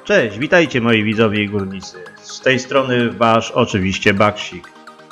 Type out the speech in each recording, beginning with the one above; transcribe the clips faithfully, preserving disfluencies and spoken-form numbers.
Cześć, witajcie moi widzowie i górnicy. Z tej strony wasz oczywiście Baksik.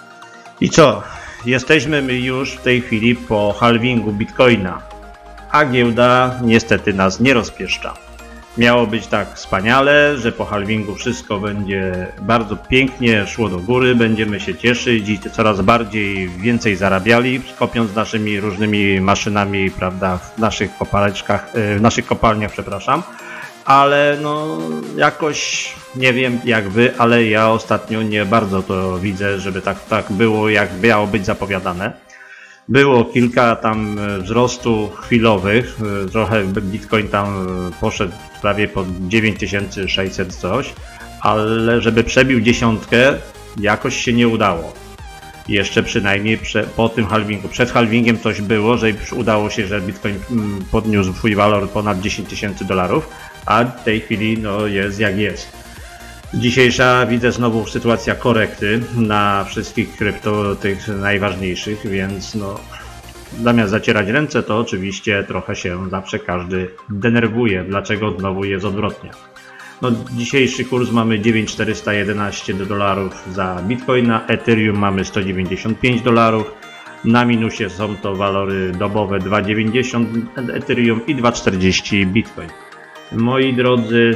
I co? Jesteśmy my już w tej chwili po halvingu Bitcoina. A giełda niestety nas nie rozpieszcza. Miało być tak wspaniale, że po halvingu wszystko będzie bardzo pięknie szło do góry, będziemy się cieszyć i coraz bardziej więcej zarabiali, kopiąc naszymi różnymi maszynami, prawda, w naszych kopaleczkach, w naszych kopalniach, przepraszam. Ale no jakoś nie wiem jak wy, ale ja ostatnio nie bardzo to widzę, żeby tak, tak było, jak miało być zapowiadane. Było kilka tam wzrostów chwilowych, trochę Bitcoin tam poszedł prawie po dziewięć tysięcy sześćset coś, ale żeby przebił dziesiątkę jakoś się nie udało. Jeszcze przynajmniej prze, po tym halvingu. Przed halvingiem coś było, że udało się, że Bitcoin podniósł swój walor ponad dziesięć tysięcy dolarów, a w tej chwili no, jest jak jest. Dzisiejsza widzę znowu sytuacja korekty na wszystkich krypto, tych najważniejszych, więc no zamiast zacierać ręce, to oczywiście trochę się zawsze każdy denerwuje, dlaczego znowu jest odwrotnie. No, dzisiejszy kurs mamy dziewięć tysięcy czterysta jedenaście dolarów za Bitcoina, Ethereum mamy sto dziewięćdziesiąt pięć dolarów, na minusie są to walory dobowe dwa dziewięćdziesiąt Ethereum i dwa czterdzieści Bitcoin. Moi drodzy,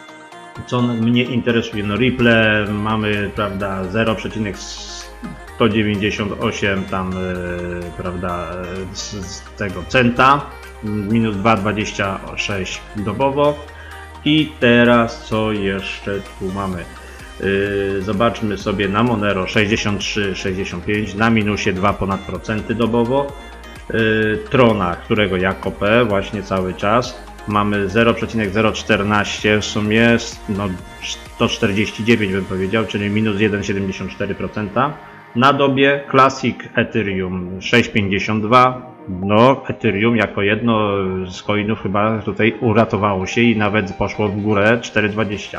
co mnie interesuje, no Ripple mamy, prawda, zero przecinek sto dziewięćdziesiąt osiem tam, yy, prawda, z, z tego centa, minus dwa dwadzieścia sześć dobowo. I teraz co jeszcze tu mamy? Yy, zobaczmy sobie na Monero sześćdziesiąt trzy sześćdziesiąt pięć, na minusie dwa ponad procenty dobowo. Yy, Trona, którego ja kopę właśnie cały czas, mamy zero przecinek zero czternaście, w sumie no, sto czterdzieści dziewięć bym powiedział, czyli minus jeden przecinek siedemdziesiąt cztery procent. Na dobie Classic Ethereum sześć pięćdziesiąt dwa. No, Ethereum jako jedno z coinów chyba tutaj uratowało się i nawet poszło w górę cztery dwadzieścia.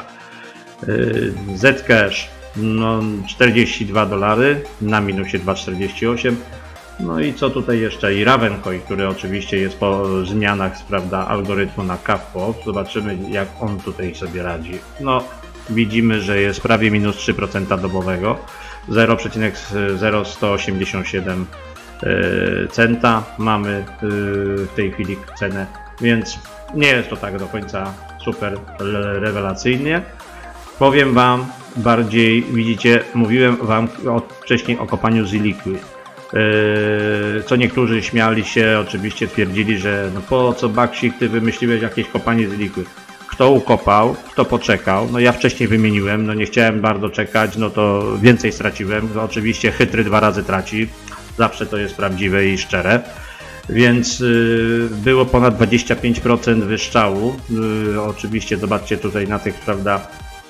Zcash no, czterdzieści dwa dolary, na minusie dwa czterdzieści osiem. No i co tutaj jeszcze? I Ravencoin, który oczywiście jest po zmianach, prawda, algorytmu na Kafpo. Zobaczymy jak on tutaj sobie radzi. No, widzimy, że jest prawie minus trzy procent dobowego, zero przecinek zero sto osiemdziesiąt siedem centa mamy w tej chwili cenę, więc nie jest to tak do końca super rewelacyjnie. Powiem wam bardziej, widzicie, mówiłem wam wcześniej o kopaniu Ziliqui, co niektórzy śmiali się, oczywiście twierdzili, że no po co Baksik ty wymyśliłeś jakieś kopanie Ziliqui. Kto ukopał, kto poczekał, no ja wcześniej wymieniłem, no nie chciałem bardzo czekać, no to więcej straciłem, no oczywiście chytry dwa razy traci. Zawsze to jest prawdziwe i szczere, więc y, było ponad dwadzieścia pięć procent wyszczału. Y, oczywiście zobaczcie tutaj na tych, prawda,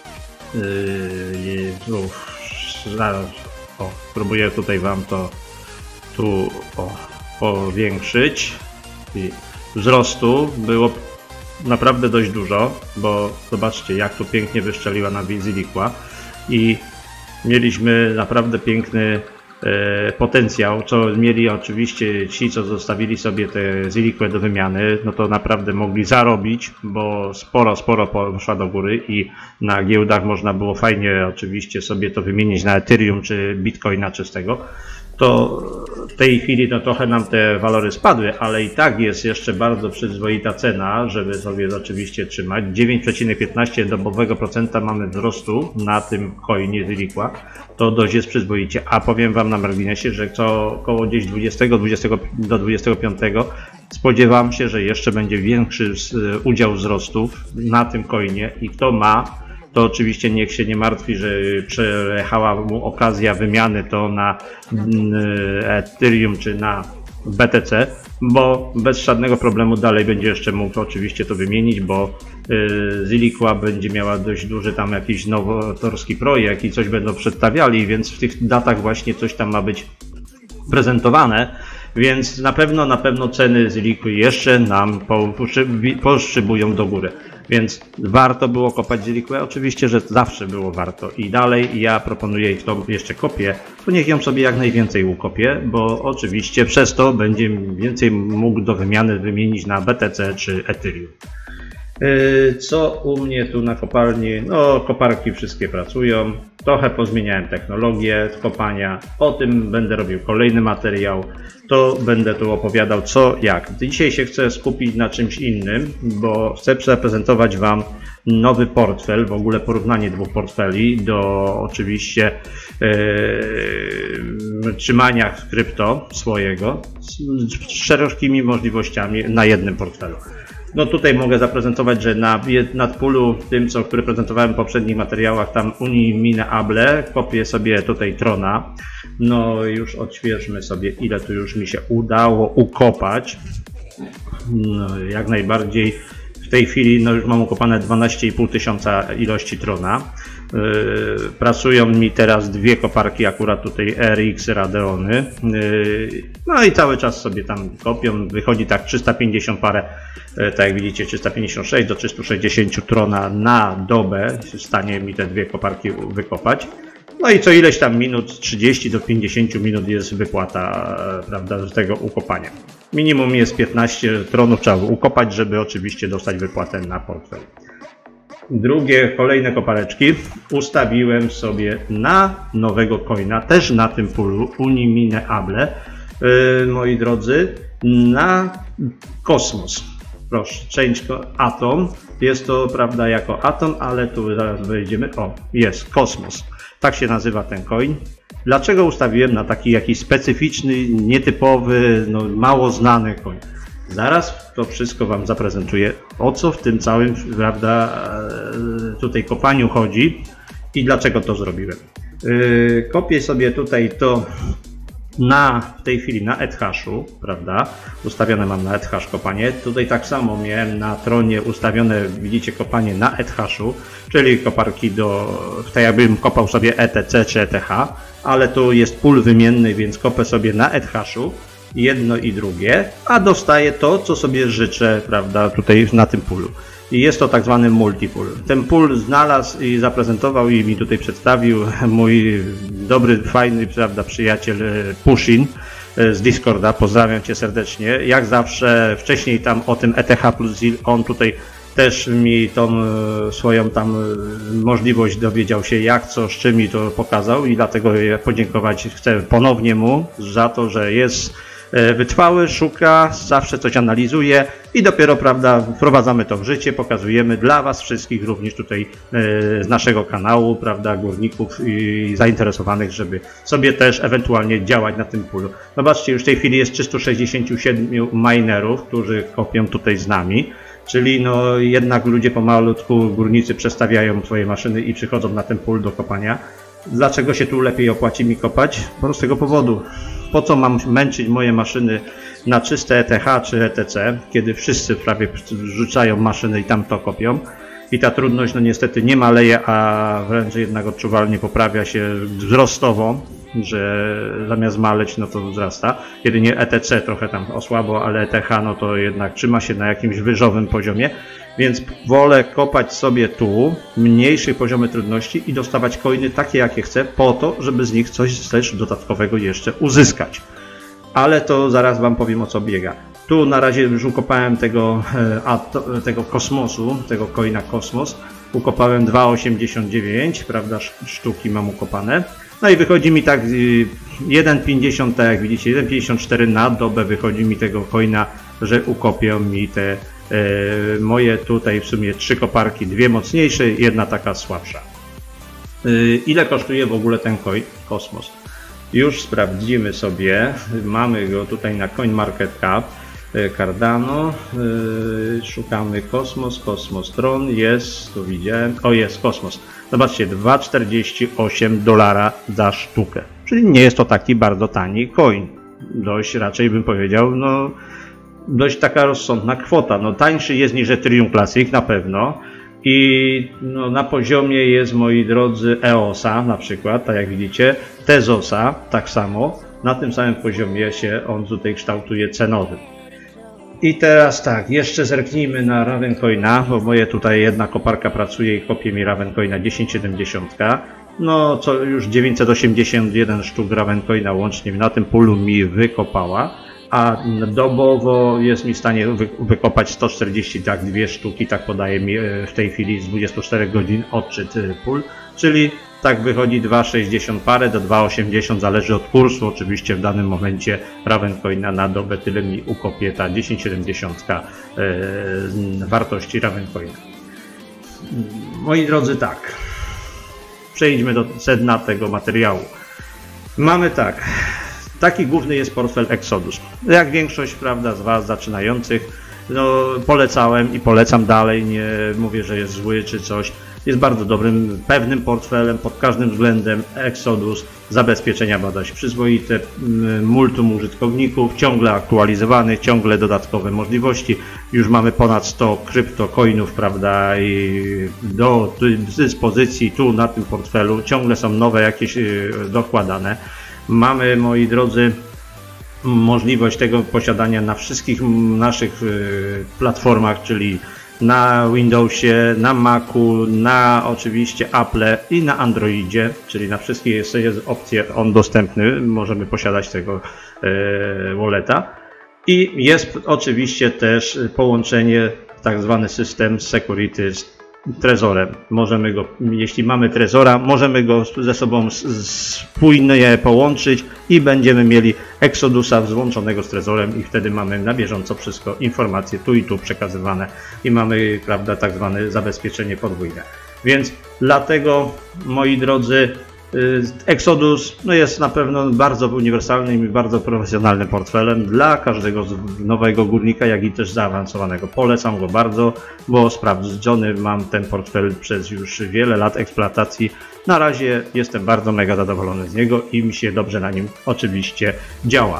y, uf, zaraz, o, spróbuję tutaj wam to tu o, powiększyć. I wzrostu było naprawdę dość dużo, bo zobaczcie jak tu pięknie wyszczeliła na Ziliqua i mieliśmy naprawdę piękny potencjał, co mieli oczywiście ci, co zostawili sobie te Ziliqua do wymiany, no to naprawdę mogli zarobić, bo sporo, sporo poszła do góry i na giełdach można było fajnie oczywiście sobie to wymienić na Ethereum czy Bitcoina czystego. To w tej chwili no trochę nam te walory spadły, ale i tak jest jeszcze bardzo przyzwoita cena, żeby sobie oczywiście trzymać. dziewięć przecinek piętnaście dobowego procenta mamy wzrostu na tym coinie Ziliqua. To dość jest przyzwoicie, a powiem wam na marginesie, że co około gdzieś dwudziestego do dwudziestego piątego spodziewam się, że jeszcze będzie większy udział wzrostów na tym coinie i kto ma, to oczywiście niech się nie martwi, że przejechała mu okazja wymiany to na Ethereum czy na B T C, bo bez żadnego problemu dalej będzie jeszcze mógł oczywiście to wymienić, bo Ziliqua będzie miała dość duży tam jakiś nowatorski projekt i coś będą przedstawiali, więc w tych datach właśnie coś tam ma być prezentowane. Więc na pewno, na pewno ceny Ziliqui jeszcze nam poszybują do góry. Więc warto było kopać Ziliquię? Oczywiście, że zawsze było warto. I dalej ja proponuję, i to jeszcze kopię, to niech ją sobie jak najwięcej ukopie, bo oczywiście przez to będzie więcej mógł do wymiany wymienić na B T C czy Ethereum. Co u mnie tu na kopalni? No, koparki wszystkie pracują. Trochę pozmieniałem technologię kopania. O tym będę robił kolejny materiał. To będę tu opowiadał co, jak. Dzisiaj się chcę skupić na czymś innym, bo chcę zaprezentować Wam nowy portfel, w ogóle porównanie dwóch portfeli do oczywiście yy, trzymania krypto swojego z szerokimi możliwościami na jednym portfelu. No tutaj mogę zaprezentować, że na nadpulu tym, co który prezentowałem w poprzednich materiałach, tam Uniminable, kopię sobie tutaj Trona. No już odświeżmy sobie, ile tu już mi się udało ukopać. No, jak najbardziej w tej chwili no już mam ukopane dwanaście i pół tysiąca ilości Trona. Yy, pracują mi teraz dwie koparki, akurat tutaj R X Radeony. Yy, no i cały czas sobie tam kopią. Wychodzi tak trzysta pięćdziesiąt parę, yy, tak jak widzicie, trzysta pięćdziesiąt sześć do trzystu sześćdziesięciu Trona na dobę w stanie mi te dwie koparki wykopać. No i co ileś tam minut, trzydzieści do pięćdziesięciu minut jest wypłata, prawda, z tego ukopania. Minimum jest piętnaście Tronów trzeba ukopać, żeby oczywiście dostać wypłatę na portfel. Drugie, kolejne kopareczki ustawiłem sobie na nowego coina, też na tym pulu Uniminable, yy, moi drodzy, na Kosmos. Proszę, change Atom. Jest to, prawda, jako Atom, ale tu zaraz wejdziemy. O, jest Kosmos. Tak się nazywa ten coin. Dlaczego ustawiłem na taki jakiś specyficzny, nietypowy, no, mało znany coin? Zaraz to wszystko Wam zaprezentuję, o co w tym całym, prawda, tutaj kopaniu chodzi i dlaczego to zrobiłem. Yy, kopię sobie tutaj to na w tej chwili na Ethashu, prawda, ustawione mam na Ethash kopanie. Tutaj tak samo miałem na Tronie ustawione, widzicie, kopanie na Ethashu, czyli koparki do, tak jakbym kopał sobie E T C czy E T H, ale tu jest pool wymienny, więc kopę sobie na Ethashu, jedno i drugie, a dostaję to, co sobie życzę, prawda, tutaj na tym poolu. I jest to tak zwany multipool. Ten pool znalazł i zaprezentował i mi tutaj przedstawił mój dobry, fajny, prawda, przyjaciel Pushin z Discorda. Pozdrawiam Cię serdecznie. Jak zawsze wcześniej tam o tym E T H plus Z I L, on tutaj też mi tą swoją tam możliwość dowiedział się, jak, co, z czym mi to pokazał i dlatego podziękować chcę ponownie mu za to, że jest wytrwały, szuka, zawsze coś analizuje i dopiero, prawda, wprowadzamy to w życie, pokazujemy dla Was wszystkich, również tutaj z naszego kanału, prawda, górników i zainteresowanych, żeby sobie też ewentualnie działać na tym polu. Zobaczcie, już w tej chwili jest trzysta sześćdziesiąt siedem minerów, którzy kopią tutaj z nami. Czyli no jednak ludzie pomalutku, górnicy przestawiają swoje maszyny i przychodzą na ten pól do kopania. Dlaczego się tu lepiej opłaci mi kopać? Po z tego powodu. Po co mam męczyć moje maszyny na czyste E T H czy E T C, kiedy wszyscy prawie rzucają maszyny i tam to kopią. I ta trudność no niestety nie maleje, a wręcz jednak odczuwalnie poprawia się wzrostowo, że zamiast maleć, no to wzrasta. Jedynie E T C trochę tam osłabo, ale E T H no to jednak trzyma się na jakimś wyżowym poziomie. Więc wolę kopać sobie tu mniejsze poziomy trudności i dostawać coiny takie, jakie chcę, po to, żeby z nich coś też dodatkowego jeszcze uzyskać. Ale to zaraz Wam powiem, o co biega. Tu na razie już ukopałem tego, a, to, tego kosmosu, tego coina Kosmos. Ukopałem dwa osiemdziesiąt dziewięć, prawda, sztuki mam ukopane. No i wychodzi mi tak jeden pięćdziesiąt, tak jak widzicie, jeden pięćdziesiąt cztery na dobę wychodzi mi tego coina, że ukopią mi te e, moje tutaj w sumie trzy koparki, dwie mocniejsze, jedna taka słabsza. E, ile kosztuje w ogóle ten coin Kosmos? Już sprawdzimy sobie, mamy go tutaj na CoinMarketCap, Cardano, yy, szukamy Kosmos, Kosmos Tron, jest, tu widziałem, o jest Kosmos. Zobaczcie, dwa czterdzieści osiem dolara za sztukę, czyli nie jest to taki bardzo tani coin. Dość raczej bym powiedział, no dość taka rozsądna kwota. No tańszy jest niż Ethereum Classic na pewno i no, na poziomie jest, moi drodzy, E O S a na przykład, tak jak widzicie, Tezosa tak samo, na tym samym poziomie się on tutaj kształtuje cenowym. I teraz tak, jeszcze zerknijmy na Ravencoina, bo moje tutaj jedna koparka pracuje i kopie mi Ravencoina tysiąc siedemdziesiąt. No co już dziewięćset osiemdziesiąt jeden sztuk Ravencoina łącznie na tym polu mi wykopała. a dobowo jest mi w stanie wykopać sto czterdzieści, tak, dwie sztuki, tak podaje mi w tej chwili z dwudziestu czterech godzin odczyt pól, czyli tak wychodzi dwa sześćdziesiąt parę do dwa osiemdziesiąt, zależy od kursu, oczywiście w danym momencie Ravencoina na dobę tyle mi ukopie ta dziesięć siedemdziesiąt yy, wartości Ravencoina. Moi drodzy, tak, przejdźmy do sedna tego materiału. Mamy tak, taki główny jest portfel Exodus. Jak większość, prawda, z Was zaczynających, no, polecałem i polecam dalej, nie mówię, że jest zły czy coś. Jest bardzo dobrym, pewnym portfelem pod każdym względem. Exodus, zabezpieczenia badać przyzwoite, multum użytkowników, ciągle aktualizowany, ciągle dodatkowe możliwości. Już mamy ponad sto kryptocoinów, prawda, i do dyspozycji tu na tym portfelu. Ciągle są nowe jakieś dokładane. Mamy, moi drodzy, możliwość tego posiadania na wszystkich naszych platformach, czyli na Windowsie, na Macu, na oczywiście Apple i na Androidzie, czyli na wszystkich jest, jest opcja on dostępny, możemy posiadać tego e, walleta. I jest oczywiście też połączenie, tak zwany system security z Trezorem. Możemy go, jeśli mamy Trezora, możemy go ze sobą spójnie połączyć i będziemy mieli Exodusa złączonego z Trezorem i wtedy mamy na bieżąco wszystko, informacje tu i tu przekazywane i mamy, prawda, tak zwane zabezpieczenie podwójne. Więc dlatego, moi drodzy, Exodus no jest na pewno bardzo uniwersalnym i bardzo profesjonalnym portfelem dla każdego nowego górnika, jak i też zaawansowanego. Polecam go bardzo, bo sprawdzony mam ten portfel przez już wiele lat eksploatacji. Na razie jestem bardzo mega zadowolony z niego i mi się dobrze na nim oczywiście działa.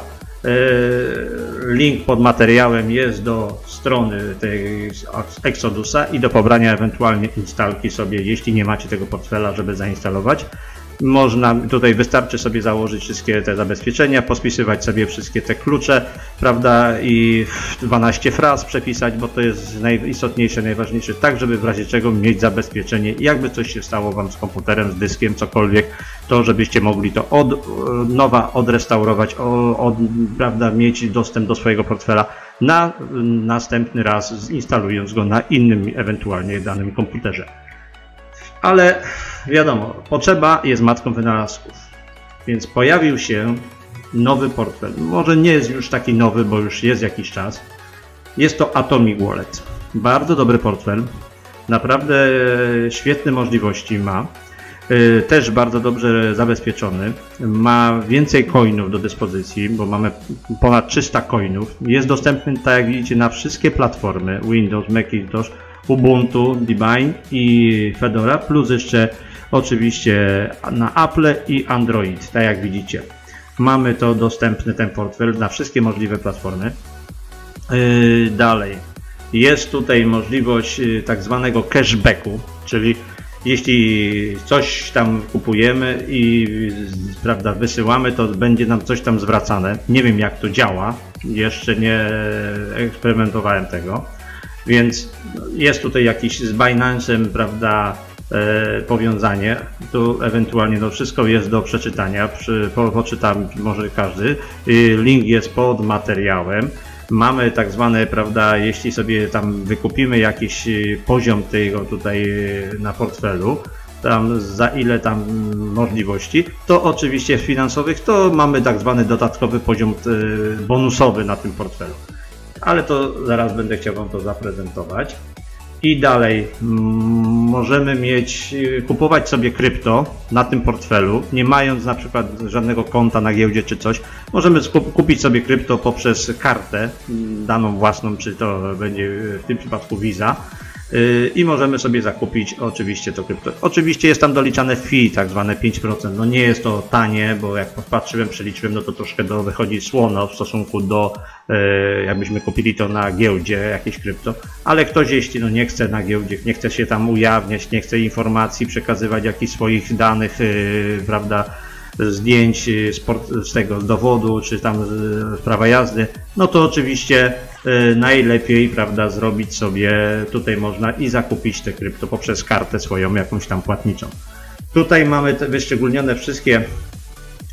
Link pod materiałem jest do strony tej Exodusa i do pobrania ewentualnie instalki sobie, jeśli nie macie tego portfela, żeby zainstalować. Można, tutaj wystarczy sobie założyć wszystkie te zabezpieczenia, pospisywać sobie wszystkie te klucze, prawda, i dwanaście fraz przepisać, bo to jest najistotniejsze, najważniejsze, tak żeby w razie czego mieć zabezpieczenie, jakby coś się stało Wam z komputerem, z dyskiem, cokolwiek, to żebyście mogli to od nowa odrestaurować, od, prawda, mieć dostęp do swojego portfela na następny raz, instalując go na innym ewentualnie danym komputerze. Ale wiadomo, potrzeba jest matką wynalazków, więc pojawił się nowy portfel. Może nie jest już taki nowy, bo już jest jakiś czas. Jest to Atomic Wallet. Bardzo dobry portfel, naprawdę świetne możliwości ma. Też bardzo dobrze zabezpieczony. Ma więcej coinów do dyspozycji, bo mamy ponad trzysta coinów. Jest dostępny, tak jak widzicie, na wszystkie platformy Windows, Macintosh, Ubuntu, Debian i Fedora, plus jeszcze oczywiście na Apple i Android, tak jak widzicie. Mamy to dostępny, ten portfel, na wszystkie możliwe platformy. Yy, dalej, jest tutaj możliwość yy, tak zwanego cashbacku, czyli jeśli coś tam kupujemy i prawda, wysyłamy, to będzie nam coś tam zwracane. Nie wiem, jak to działa, jeszcze nie eksperymentowałem tego. Więc jest tutaj jakiś z Binance'em, prawda, e, powiązanie. Tu ewentualnie no, wszystko jest do przeczytania. Przy, po, poczytam może każdy. Link jest pod materiałem. Mamy tak zwane, prawda, jeśli sobie tam wykupimy jakiś poziom tego tutaj na portfelu, tam za ile tam możliwości, to oczywiście finansowych, to mamy tak zwany dodatkowy poziom bonusowy na tym portfelu. Ale to zaraz będę chciał Wam to zaprezentować. I dalej możemy mieć, kupować sobie krypto na tym portfelu, nie mając na przykład żadnego konta na giełdzie czy coś. Możemy kupić sobie krypto poprzez kartę daną własną, czy to będzie w tym przypadku Visa. I możemy sobie zakupić oczywiście to krypto. Oczywiście jest tam doliczane fee, tak zwane pięć procent. No nie jest to tanie, bo jak patrzyłem, przeliczyłem, no to troszkę do, wychodzi słono w stosunku do, e, jakbyśmy kupili to na giełdzie, jakieś krypto. Ale ktoś, jeśli no nie chce na giełdzie, nie chce się tam ujawniać, nie chce informacji przekazywać, jakichś swoich danych, e, prawda, zdjęć sport, z tego dowodu, czy tam z prawa jazdy, no to oczywiście y, najlepiej, prawda, zrobić sobie, tutaj można i zakupić te krypto poprzez kartę swoją jakąś tam płatniczą. Tutaj mamy te wyszczególnione wszystkie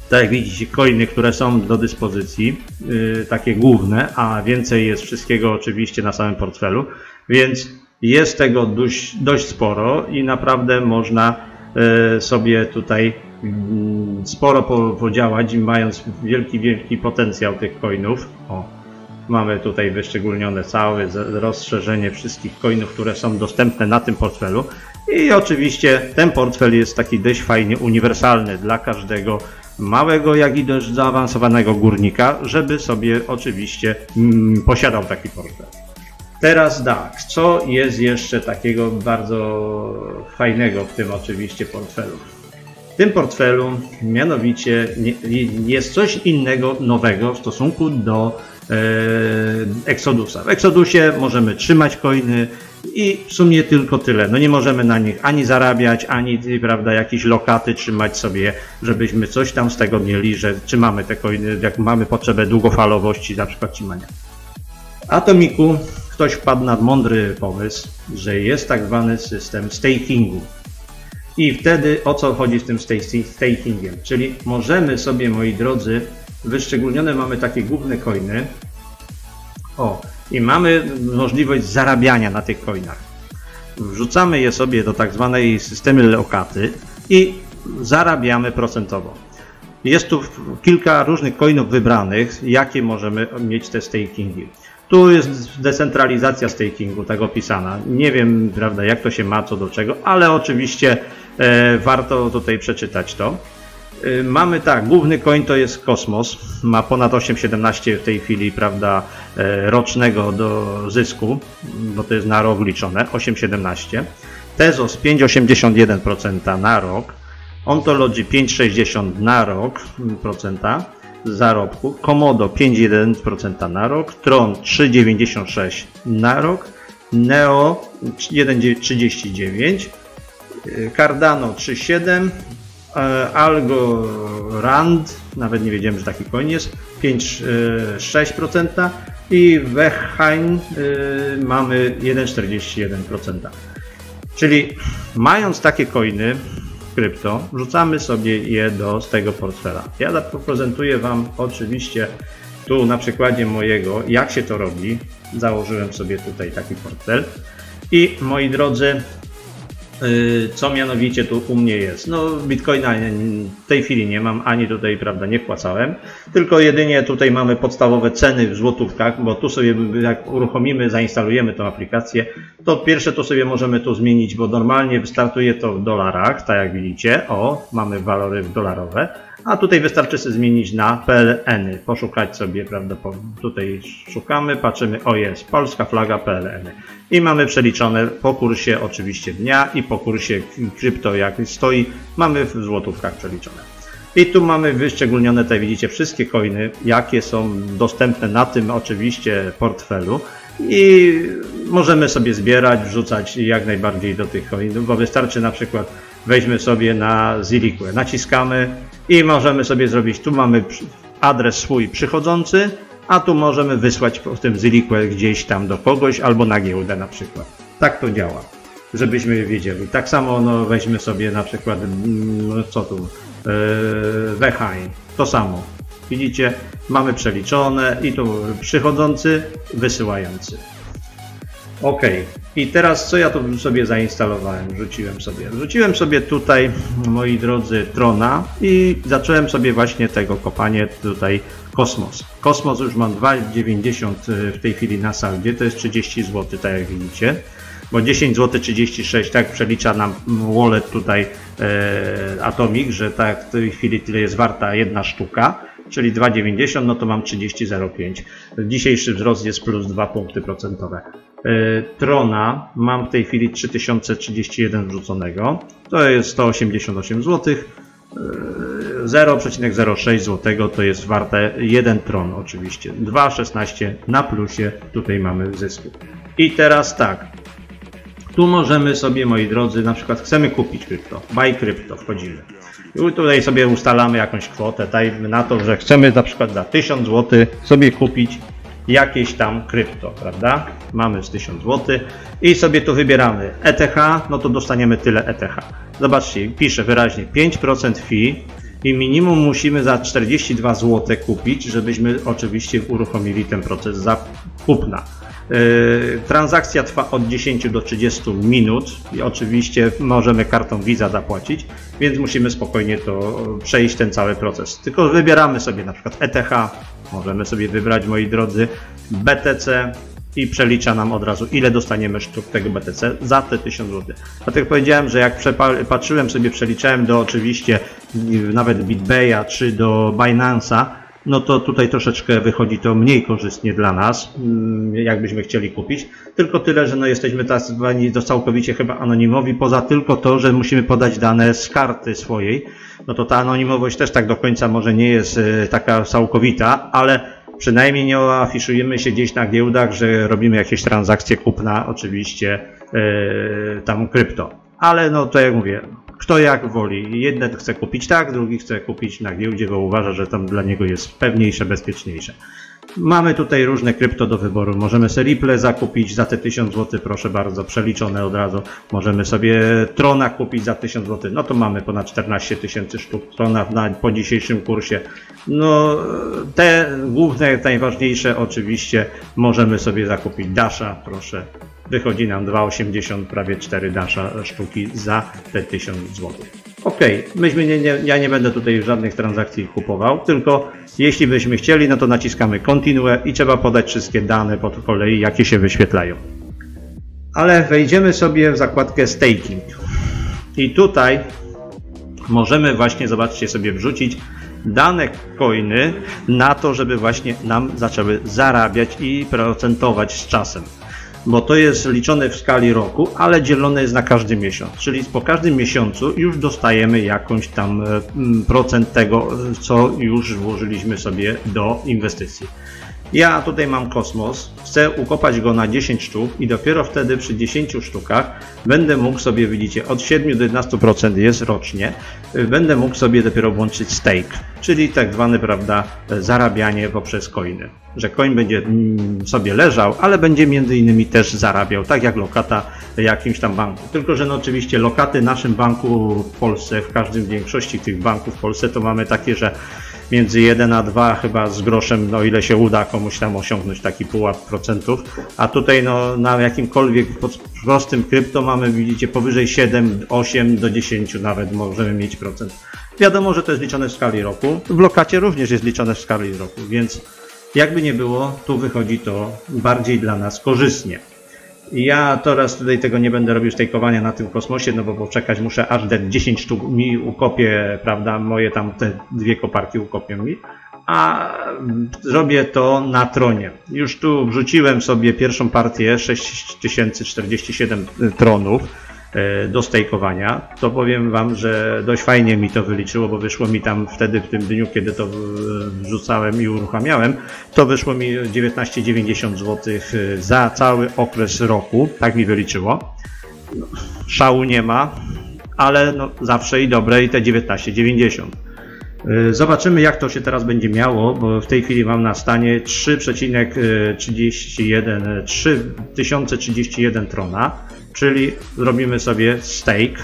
Tak jak widzicie, coiny, które są do dyspozycji, yy, takie główne, a więcej jest wszystkiego oczywiście na samym portfelu, więc jest tego dość, dość sporo i naprawdę można yy, sobie tutaj yy, sporo po, podziałać, mając wielki, wielki potencjał tych coinów. O, mamy tutaj wyszczególnione całe rozszerzenie wszystkich coinów, które są dostępne na tym portfelu i oczywiście ten portfel jest taki dość fajnie uniwersalny dla każdego małego, jak i dość zaawansowanego górnika, żeby sobie oczywiście mm, posiadał taki portfel. Teraz tak, co jest jeszcze takiego bardzo fajnego w tym oczywiście portfelu? W tym portfelu mianowicie jest coś innego, nowego w stosunku do e, Exodusa. W Exodusie możemy trzymać coiny i w sumie tylko tyle. No nie możemy na nich ani zarabiać, ani, prawda, jakieś lokaty trzymać sobie, żebyśmy coś tam z tego mieli, że trzymamy te coiny, jak mamy potrzebę długofalowości, na przykład trzymania. W Atomiku ktoś wpadł na mądry pomysł, że jest tak zwany system stakingu. I wtedy o co chodzi z tym stakingiem? Czyli możemy sobie, moi drodzy, wyszczególnione mamy takie główne coiny. O, i mamy możliwość zarabiania na tych coinach. Wrzucamy je sobie do tak zwanej systemy lokaty i zarabiamy procentowo. Jest tu kilka różnych coinów wybranych, jakie możemy mieć te stakingi. Tu jest decentralizacja stakingu, tak opisana. Nie wiem, prawda, jak to się ma, co do czego, ale oczywiście e, warto tutaj przeczytać to. E, mamy tak, główny coin to jest Kosmos, ma ponad osiem przecinek siedemnaście w tej chwili, prawda, e, rocznego do zysku, bo to jest na rok liczone, osiem przecinek siedemnaście. Tezos pięć przecinek osiemdziesiąt jeden procent na rok, Ontology pięć przecinek sześćdziesiąt procent na rok procenta zarobku, Komodo pięć przecinek jeden procent na rok, Tron trzy przecinek dziewięćdziesiąt sześć procent na rok, Neo jeden przecinek trzydzieści dziewięć procent, Cardano trzy przecinek siedem procent, Algorand, nawet nie wiedziałem, że taki coin jest, pięć przecinek sześć procent i Wechheim mamy jeden przecinek czterdzieści jeden procent. Czyli mając takie coiny krypto, wrzucamy sobie je do z tego portfela. Ja zaprezentuję Wam oczywiście tu na przykładzie mojego, jak się to robi. Założyłem sobie tutaj taki portfel i moi drodzy, co mianowicie tu u mnie jest? No Bitcoina w tej chwili nie mam, ani tutaj, prawda, nie wpłacałem, tylko jedynie tutaj mamy podstawowe ceny w złotówkach, bo tu sobie jak uruchomimy, zainstalujemy tą aplikację, to pierwsze to sobie możemy to zmienić, bo normalnie wystartuje to w dolarach, tak jak widzicie, o, mamy walory dolarowe, a tutaj wystarczy sobie zmienić na P L N-y, poszukać sobie, prawda, tutaj szukamy, patrzymy, o jest, polska flaga P L N-y i mamy przeliczone po kursie oczywiście dnia i po kursie krypto jak stoi, mamy w złotówkach przeliczone. I tu mamy wyszczególnione, tutaj widzicie wszystkie coiny, jakie są dostępne na tym oczywiście portfelu i możemy sobie zbierać, wrzucać jak najbardziej do tych coinów, bo wystarczy na przykład weźmy sobie na Ziliquę, naciskamy i możemy sobie zrobić, tu mamy adres swój przychodzący, a tu możemy wysłać w tym Ziliquę gdzieś tam do kogoś albo na giełdę na przykład. Tak to działa, żebyśmy wiedzieli. Tak samo no, weźmy sobie na przykład, no, co tu, yy, Wechheim, to samo. Widzicie, mamy przeliczone i tu przychodzący, wysyłający. Ok, i teraz co ja tu sobie zainstalowałem, wrzuciłem sobie. Wrzuciłem sobie tutaj, moi drodzy, Trona i zacząłem sobie właśnie tego kopanie tutaj Kosmos. Kosmos już mam dwa przecinek dziewięćdziesiąt w tej chwili na saldzie, to jest trzydzieści złotych, tak jak widzicie. Bo dziesięć złotych trzydzieści sześć, tak przelicza nam wallet tutaj e, Atomic, że tak w tej chwili tyle jest warta jedna sztuka, czyli dwa przecinek dziewięćdziesiąt, no to mam trzydzieści przecinek zero pięć. Dzisiejszy wzrost jest plus dwa punkty procentowe. E, Trona mam w tej chwili trzy tysiące trzydzieści jeden wrzuconego, to jest sto osiemdziesiąt osiem złotych. zero przecinek zero sześć złotego to jest warte jeden tron oczywiście. dwa przecinek szesnaście na plusie tutaj mamy zysku. I teraz tak. Tu możemy sobie, moi drodzy, na przykład chcemy kupić krypto, buy krypto, wchodzimy. I tutaj sobie ustalamy jakąś kwotę, dajmy na to, że chcemy na przykład za tysiąc złotych sobie kupić jakieś tam krypto, prawda? Mamy z tysiąc złotych i sobie tu wybieramy E T H, no to dostaniemy tyle E T H. Zobaczcie, pisze wyraźnie pięć procent fee i minimum musimy za czterdzieści dwa złote kupić, żebyśmy oczywiście uruchomili ten proces zakupna. Yy, transakcja trwa od dziesięciu do trzydziestu minut i oczywiście możemy kartą Visa zapłacić, więc musimy spokojnie to przejść ten cały proces. Tylko wybieramy sobie na przykład E T H, możemy sobie wybrać, moi drodzy, B T C i przelicza nam od razu, ile dostaniemy sztuk tego B T C za te tysiąc złotych. Dlatego powiedziałem, że jak patrzyłem sobie, przeliczałem do oczywiście nawet BitBaya czy do Binance'a, no to tutaj troszeczkę wychodzi to mniej korzystnie dla nas, jakbyśmy chcieli kupić. Tylko tyle, że no jesteśmy nazwani do całkowicie chyba anonimowi, poza tylko to, że musimy podać dane z karty swojej. No to ta anonimowość też tak do końca może nie jest taka całkowita, ale przynajmniej nie afiszujemy się gdzieś na giełdach, że robimy jakieś transakcje kupna, oczywiście yy, tam krypto. Ale no to jak mówię, kto jak woli. Jeden chce kupić tak, drugi chce kupić na giełdzie, bo uważa, że tam dla niego jest pewniejsze, bezpieczniejsze. Mamy tutaj różne krypto do wyboru. Możemy sobie Ripple zakupić za te tysiąc złotych, proszę bardzo, przeliczone od razu. Możemy sobie Trona kupić za tysiąc złotych. No to mamy ponad czternaście tysięcy sztuk Trona na, po dzisiejszym kursie. No te główne, najważniejsze oczywiście możemy sobie zakupić Dasha, proszę. Wychodzi nam dwa osiemdziesiąt, prawie cztery Dasha sztuki za te tysiąc złotych. Ok, myśmy nie, nie, ja nie będę tutaj żadnych transakcji kupował, tylko jeśli byśmy chcieli, no to naciskamy Continue i trzeba podać wszystkie dane po kolei, jakie się wyświetlają. Ale wejdziemy sobie w zakładkę Staking i tutaj możemy właśnie, zobaczcie sobie, wrzucić dane coiny na to, żeby właśnie nam zaczęły zarabiać i procentować z czasem. Bo to jest liczone w skali roku, ale dzielone jest na każdy miesiąc, czyli po każdym miesiącu już dostajemy jakąś tam procent tego, co już włożyliśmy sobie do inwestycji. Ja tutaj mam Kosmos, chcę ukopać go na dziesięć sztuk i dopiero wtedy przy dziesięciu sztukach będę mógł sobie, widzicie, od siedmiu do jedenastu procent jest rocznie, będę mógł sobie dopiero włączyć stake, czyli tak zwane, prawda, zarabianie poprzez coiny. Że coin będzie sobie leżał, ale będzie między innymi też zarabiał, tak jak lokata w jakimś tam banku. Tylko że no oczywiście lokaty w naszym banku w Polsce, w każdym, w większości tych banków w Polsce to mamy takie, że między jeden a dwa chyba z groszem, no ile się uda komuś tam osiągnąć taki pułap procentów, a tutaj no na jakimkolwiek prostym krypto mamy, widzicie, powyżej siedem, osiem do dziesięciu nawet możemy mieć procent. Wiadomo, że to jest liczone w skali roku, w lokacie również jest liczone w skali roku, więc jakby nie było, tu wychodzi to bardziej dla nas korzystnie. Ja teraz tutaj tego nie będę robił stejkowania na tym Kosmosie, no bo poczekać muszę, aż te dziesięć sztuk mi ukopie, prawda, moje tam te dwie koparki ukopią mi, a zrobię to na Tronie. Już tu wrzuciłem sobie pierwszą partię, sześć tysięcy czterdzieści siedem tronów do stejkowania. To powiem wam, że dość fajnie mi to wyliczyło, bo wyszło mi tam wtedy, w tym dniu, kiedy to wrzucałem i uruchamiałem, to wyszło mi dziewiętnaście dziewięćdziesiąt złotych za cały okres roku, tak mi wyliczyło. Szału nie ma, ale no zawsze i dobre i te dziewiętnaście dziewięćdziesiąt. Zobaczymy, jak to się teraz będzie miało, bo w tej chwili mam na stanie trzy przecinek trzydzieści jeden, trzy tysiące trzydzieści jeden trona, czyli zrobimy sobie stake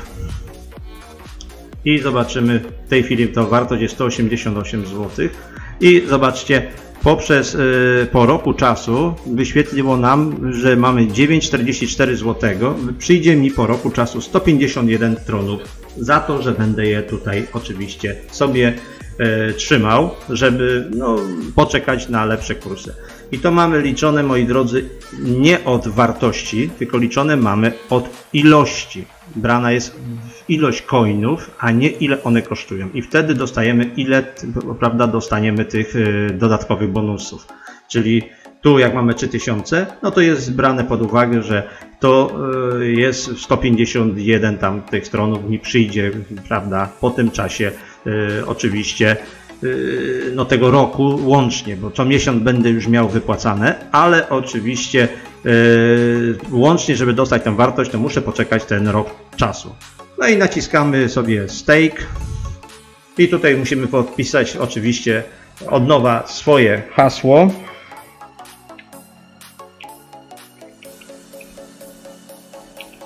i zobaczymy, w tej chwili to wartość jest sto osiemdziesiąt osiem złotych i zobaczcie, poprzez po roku czasu wyświetliło nam, że mamy dziewięć czterdzieści cztery złotego, przyjdzie mi po roku czasu sto pięćdziesiąt jeden tronów za to, że będę je tutaj oczywiście sobie e, trzymał, żeby no, poczekać na lepsze kursy. I to mamy liczone, moi drodzy, nie od wartości, tylko liczone mamy od ilości. Brana jest ilość coinów, a nie ile one kosztują. I wtedy dostajemy, ile, prawda, dostaniemy tych y, dodatkowych bonusów. Czyli tu jak mamy trzy tysiące, no to jest brane pod uwagę, że to y, jest sto pięćdziesiąt jeden tam tych stronów mi przyjdzie, prawda, po tym czasie y, oczywiście y, no tego roku łącznie, bo co miesiąc będę już miał wypłacane, ale oczywiście y, łącznie, żeby dostać tę wartość, to muszę poczekać ten rok czasu. No i naciskamy sobie stake i tutaj musimy podpisać oczywiście od nowa swoje hasło.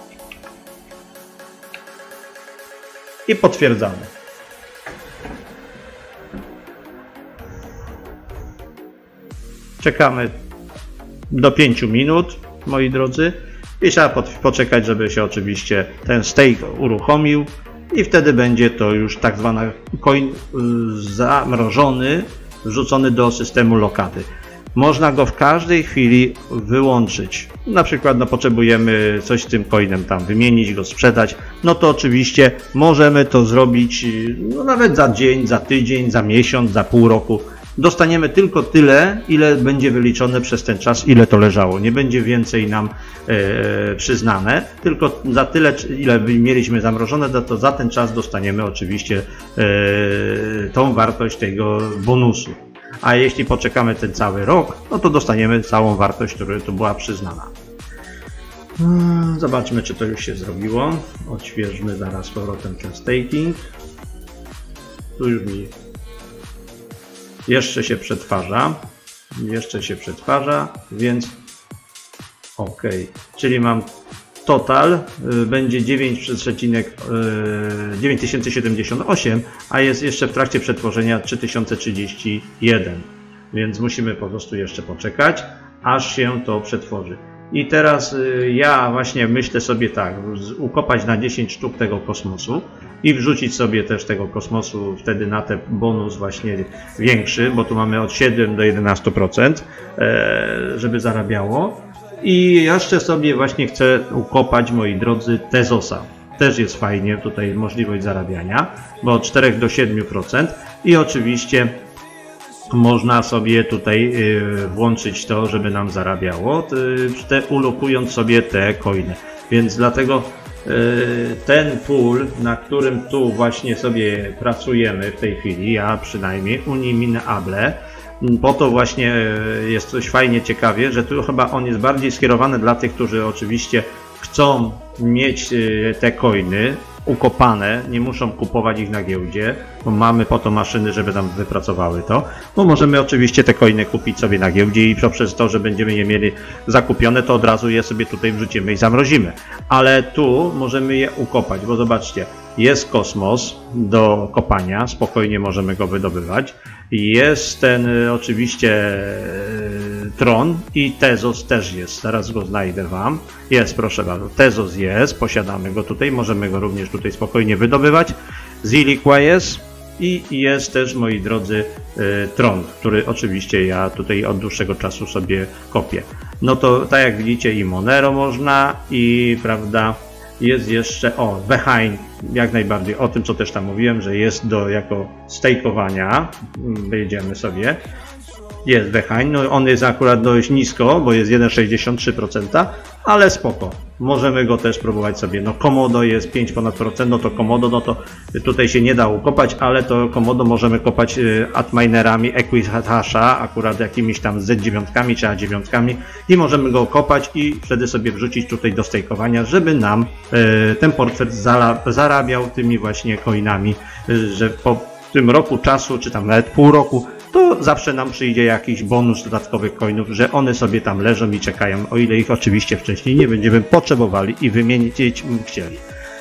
I potwierdzamy. Czekamy do pięciu minut, moi drodzy, i trzeba poczekać, żeby się oczywiście ten stake uruchomił i wtedy będzie to już tak zwany coin zamrożony, wrzucony do systemu lokady. Można go w każdej chwili wyłączyć. Na przykład no, potrzebujemy coś z tym coinem tam wymienić, go sprzedać, no to oczywiście możemy to zrobić no, nawet za dzień, za tydzień, za miesiąc, za pół roku. Dostaniemy tylko tyle, ile będzie wyliczone przez ten czas, ile to leżało. Nie będzie więcej nam e, przyznane, tylko za tyle, ile mieliśmy zamrożone, to, to za ten czas dostaniemy oczywiście e, tą wartość tego bonusu. A jeśli poczekamy ten cały rok, no to dostaniemy całą wartość, która tu była przyznana. Zobaczmy, czy to już się zrobiło. Odświeżmy zaraz z powrotem ten staking. Tu już mi jeszcze się przetwarza. Jeszcze się przetwarza, więc ok. Czyli mam total będzie dziewięć tysięcy siedemdziesiąt osiem, a jest jeszcze w trakcie przetworzenia trzy tysiące trzydzieści jeden. Więc musimy po prostu jeszcze poczekać, aż się to przetworzy. I teraz ja właśnie myślę sobie tak, ukopać na dziesięć sztuk tego kosmosu i wrzucić sobie też tego kosmosu wtedy na ten bonus właśnie większy, bo tu mamy od siedem do jedenastu procent, żeby zarabiało. I jeszcze sobie właśnie chcę ukopać, moi drodzy, Tezosa. Też jest fajnie tutaj możliwość zarabiania, bo od czterech do siedmiu procent i oczywiście można sobie tutaj włączyć to, żeby nam zarabiało, te, ulokując sobie te coiny. Więc dlatego ten pool, na którym tu właśnie sobie pracujemy w tej chwili, ja przynajmniej, Uniminable, po to właśnie jest coś fajnie ciekawie, że tu chyba on jest bardziej skierowany dla tych, którzy oczywiście chcą mieć te coiny ukopane, nie muszą kupować ich na giełdzie, bo mamy po to maszyny, żeby nam wypracowały to, bo możemy oczywiście te coiny kupić sobie na giełdzie i poprzez to, że będziemy je mieli zakupione, to od razu je sobie tutaj wrzucimy i zamrozimy. Ale tu możemy je ukopać, bo zobaczcie, jest kosmos do kopania, spokojnie możemy go wydobywać. Jest ten oczywiście Tron i Tezos też jest, zaraz go znajdę wam. Jest, proszę bardzo, Tezos jest, posiadamy go tutaj, możemy go również tutaj spokojnie wydobywać. Ziliqua jest i jest też, moi drodzy, Tron, który oczywiście ja tutaj od dłuższego czasu sobie kopię. No to tak jak widzicie i Monero można i prawda, jest jeszcze, o, Behind, jak najbardziej, o tym co też tam mówiłem, że jest do jako stakeowania, wyjdziemy sobie, jest Behind, no on jest akurat dość nisko, bo jest jeden przecinek sześćdziesiąt trzy procent, ale spoko, możemy go też próbować sobie, no Komodo jest pięć ponad procent, no to Komodo, no to tutaj się nie da ukopać, ale to Komodo możemy kopać adminerami Equihasha, akurat jakimiś tam Z dziewięć czy A dziewięć i możemy go kopać i wtedy sobie wrzucić tutaj do stakeowania, żeby nam y, ten portfel zarabiał tymi właśnie coinami, y, że po tym roku czasu, czy tam nawet pół roku, to zawsze nam przyjdzie jakiś bonus dodatkowych coinów, że one sobie tam leżą i czekają, o ile ich oczywiście wcześniej nie będziemy potrzebowali i wymienić chcieli.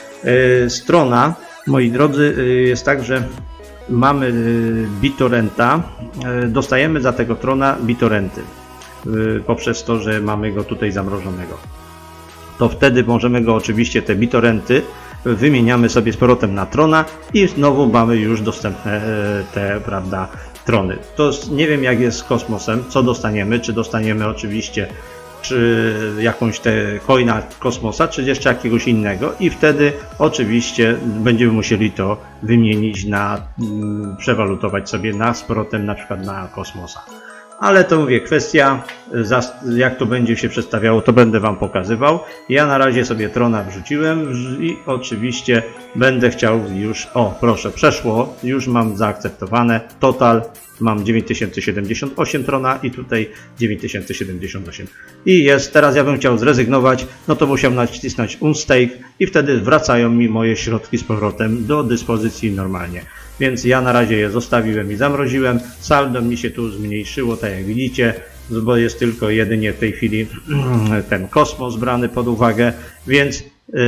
Yy, strona, moi drodzy, yy, jest tak, że mamy yy, BitTorrenta, yy, dostajemy za tego Trona BitTorrenty, yy, poprzez to, że mamy go tutaj zamrożonego. To wtedy możemy go oczywiście, te BitTorrenty, wymieniamy sobie z powrotem na Trona i znowu mamy już dostępne yy, te, prawda, Trony. To nie wiem jak jest z kosmosem, co dostaniemy, czy dostaniemy oczywiście czy jakąś te coina kosmosa, czy jeszcze jakiegoś innego i wtedy oczywiście będziemy musieli to wymienić na, przewalutować sobie na z powrotem na przykład na kosmosa. Ale to mówię, kwestia jak to będzie się przedstawiało, to będę wam pokazywał. Ja na razie sobie Trona wrzuciłem i oczywiście będę chciał już, o proszę, przeszło, już mam zaakceptowane, total mam dziewięć tysięcy siedemdziesiąt osiem Trona i tutaj dziewięć tysięcy siedemdziesiąt osiem. I jest, teraz ja bym chciał zrezygnować, no to musiał nacisnąć Unstake i wtedy wracają mi moje środki z powrotem do dyspozycji normalnie. Więc ja na razie je zostawiłem i zamroziłem, saldo mi się tu zmniejszyło, tak jak widzicie, bo jest tylko jedynie w tej chwili ten kosmos brany pod uwagę, więc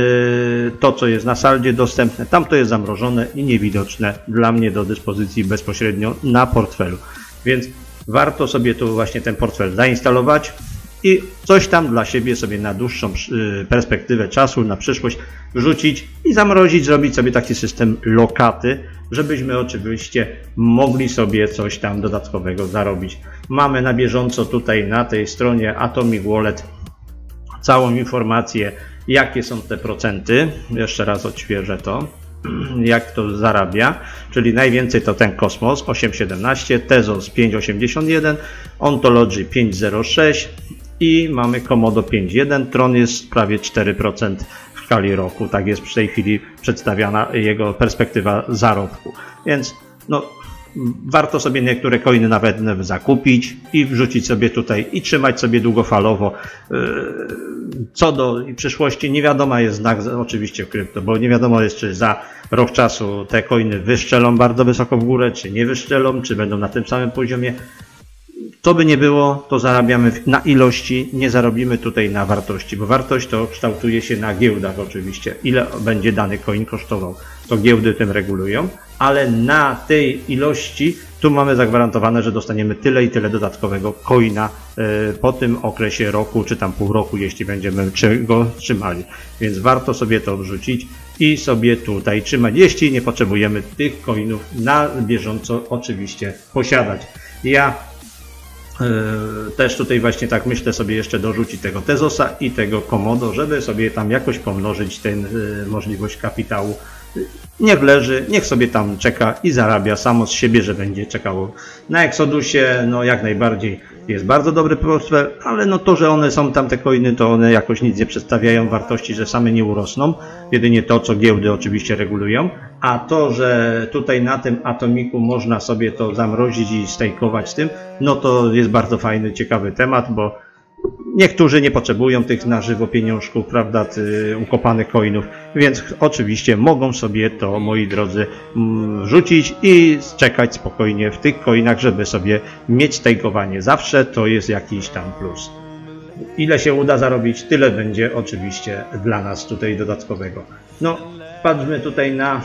to co jest na saldzie dostępne, tam to jest zamrożone i niewidoczne dla mnie do dyspozycji bezpośrednio na portfelu. Więc warto sobie tu właśnie ten portfel zainstalować i coś tam dla siebie sobie na dłuższą perspektywę czasu, na przyszłość wrzucić i zamrozić, zrobić sobie taki system lokaty, żebyśmy oczywiście mogli sobie coś tam dodatkowego zarobić. Mamy na bieżąco tutaj na tej stronie Atomic Wallet całą informację, jakie są te procenty. Jeszcze raz odświeżę to, jak to zarabia, czyli najwięcej to ten Kosmos osiem siedemnaście, Tezos pięć osiemdziesiąt jeden, Ontology pięć zero sześć i mamy Komodo pięć jeden, Tron jest prawie cztery procent w skali roku, tak jest w tej chwili przedstawiana jego perspektywa zarobku, więc no warto sobie niektóre coiny nawet zakupić i wrzucić sobie tutaj i trzymać sobie długofalowo. Co do przyszłości, nie wiadoma jest znak oczywiście krypto, bo nie wiadomo jest, czy za rok czasu te coiny wyszczelą bardzo wysoko w górę, czy nie wyszczelą, czy będą na tym samym poziomie. Co by nie było, to zarabiamy na ilości, nie zarobimy tutaj na wartości, bo wartość to kształtuje się na giełdach oczywiście. Ile będzie dany coin kosztował, to giełdy tym regulują, ale na tej ilości tu mamy zagwarantowane, że dostaniemy tyle i tyle dodatkowego coina po tym okresie roku, czy tam pół roku, jeśli będziemy go trzymali. Więc warto sobie to wrzucić i sobie tutaj trzymać, jeśli nie potrzebujemy tych coinów na bieżąco oczywiście posiadać. Ja też tutaj właśnie tak myślę sobie jeszcze dorzucić tego Tezosa i tego Komodo, żeby sobie tam jakoś pomnożyć tę możliwość kapitału. Niech leży, niech sobie tam czeka i zarabia samo z siebie, że będzie czekało. Na Exodusie no jak najbardziej jest bardzo dobry portfel, ale no to, że one są tam te coiny, to one jakoś nic nie przedstawiają wartości, że same nie urosną. Jedynie to, co giełdy oczywiście regulują. A to, że tutaj na tym Atomiku można sobie to zamrozić i stejkować tym, no to jest bardzo fajny, ciekawy temat, bo niektórzy nie potrzebują tych na żywo pieniążków, prawda, ty, ukopanych coinów, więc oczywiście mogą sobie to, moi drodzy, rzucić i czekać spokojnie w tych coinach, żeby sobie mieć stejkowanie. Zawsze to jest jakiś tam plus. Ile się uda zarobić, tyle będzie oczywiście dla nas tutaj dodatkowego. No, patrzmy tutaj na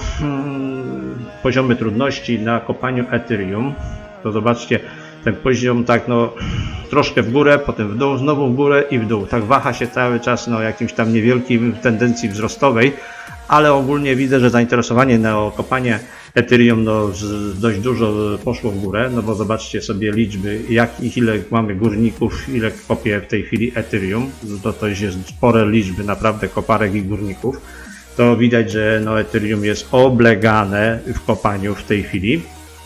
hmm, poziomy trudności na kopaniu Ethereum. To zobaczcie, ten poziom tak no troszkę w górę, potem w dół, znowu w górę i w dół. Tak waha się cały czas no jakimś tam niewielkim tendencji wzrostowej, ale ogólnie widzę, że zainteresowanie na kopanie Ethereum no dość dużo poszło w górę, no bo zobaczcie sobie liczby, jak i ile mamy górników, ile kopie w tej chwili Ethereum, to to jest spore liczby naprawdę koparek i górników. To widać, że no Ethereum jest oblegane w kopaniu w tej chwili.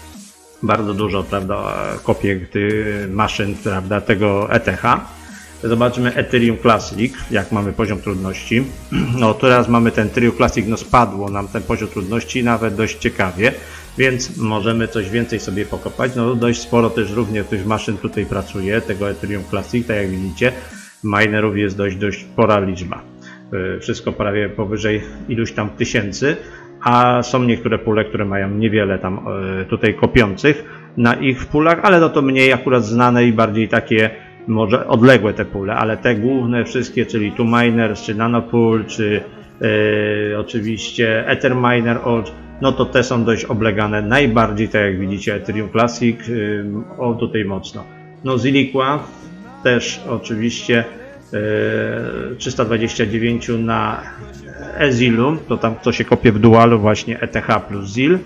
Bardzo dużo, prawda, kopiek maszyn, prawda, tego E T H. Zobaczmy Ethereum Classic, jak mamy poziom trudności. No teraz mamy ten Ethereum Classic, no spadło nam ten poziom trudności nawet dość ciekawie, więc możemy coś więcej sobie pokopać. No dość sporo też również tych maszyn tutaj pracuje, tego Ethereum Classic, tak jak widzicie. Minerów jest dość, dość spora liczba. Wszystko prawie powyżej iluś tam tysięcy. A są niektóre pule, które mają niewiele tam tutaj kopiących na ich pulach, ale no to mniej akurat znane i bardziej takie może odległe te pule, ale te główne wszystkie, czyli two miners, czy nanopool, czy yy, oczywiście etherminer, no to te są dość oblegane najbardziej, tak jak widzicie Ethereum Classic, yy, o tutaj mocno. No Ziliqua też oczywiście yy, trzysta dwadzieścia dziewięć na Ezilu, to tam co się kopie w dualu właśnie E T H plus Zil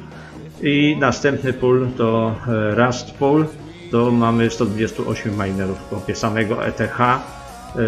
i następny pool to Rust Pool, to mamy sto dwadzieścia osiem minerów w kopie samego E T H, yy,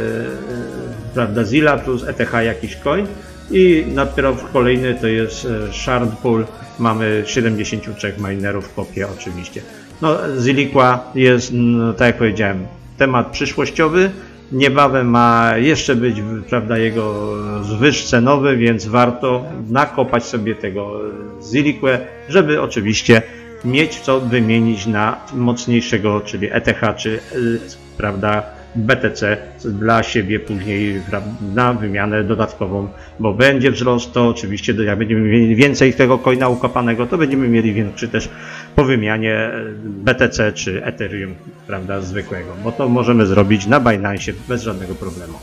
prawda, Zila plus E T H jakiś coin i dopiero kolejny to jest Shard Pool, mamy siedemdziesiąt trzy minerów w kopie oczywiście. No Ziliqua jest, no, tak jak powiedziałem, temat przyszłościowy. Niebawem ma jeszcze być, prawda, jego zwyż cenowy, więc warto nakopać sobie tego Ziliquę, żeby oczywiście mieć co wymienić na mocniejszego, czyli E T H czy, prawda, B T C dla siebie później na wymianę dodatkową, bo będzie wzrost, to oczywiście jak będziemy mieli więcej tego coina ukopanego, to będziemy mieli większy też po wymianie B T C czy Ethereum, prawda, zwykłego, bo to możemy zrobić na Binance bez żadnego problemu.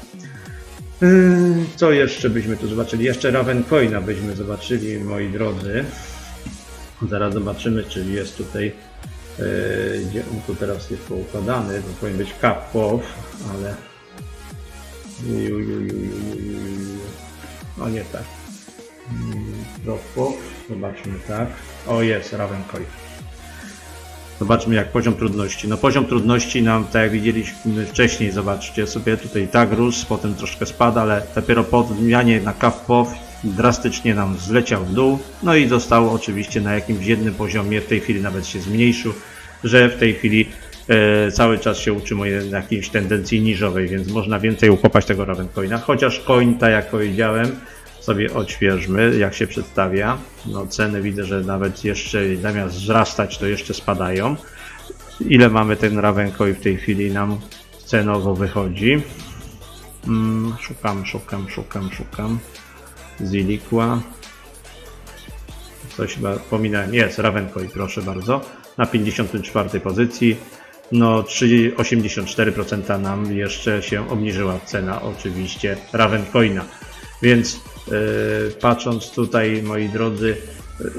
Co jeszcze byśmy tu zobaczyli? Jeszcze Ravencoina byśmy zobaczyli, moi drodzy. Zaraz zobaczymy, czy jest tutaj Yy, gdzie on tu teraz jest poukładany, to powinien być Kappow, ale ju, ju, ju, ju, ju, ju. O nie tak. Kappow, zobaczmy tak. O jest, Ravenkoi. Zobaczmy jak poziom trudności. No poziom trudności nam, tak jak widzieliśmy wcześniej, zobaczcie sobie tutaj tak rósł, potem troszkę spada, ale dopiero po zmianie na Kappow drastycznie nam zleciał w dół. No i został oczywiście na jakimś jednym poziomie, w tej chwili nawet się zmniejszył, że w tej chwili e, cały czas się utrzymuje na jakiejś tendencji niżowej, więc można więcej ukopać tego Ravencoina. Chociaż coin, tak jak powiedziałem, sobie odświeżmy, jak się przedstawia. No ceny widzę, że nawet jeszcze zamiast wzrastać, to jeszcze spadają. Ile mamy ten Ravenkoi w tej chwili nam cenowo wychodzi? Hmm, szukam, szukam, szukam, szukam. Ziliqua. Coś chyba pominąłem. Jest Ravenkoi, proszę bardzo. Na pięćdziesiątej czwartej pozycji. No trzy przecinek osiemdziesiąt cztery procent nam jeszcze się obniżyła cena oczywiście Ravencoina. Więc yy, patrząc tutaj, moi drodzy, yy,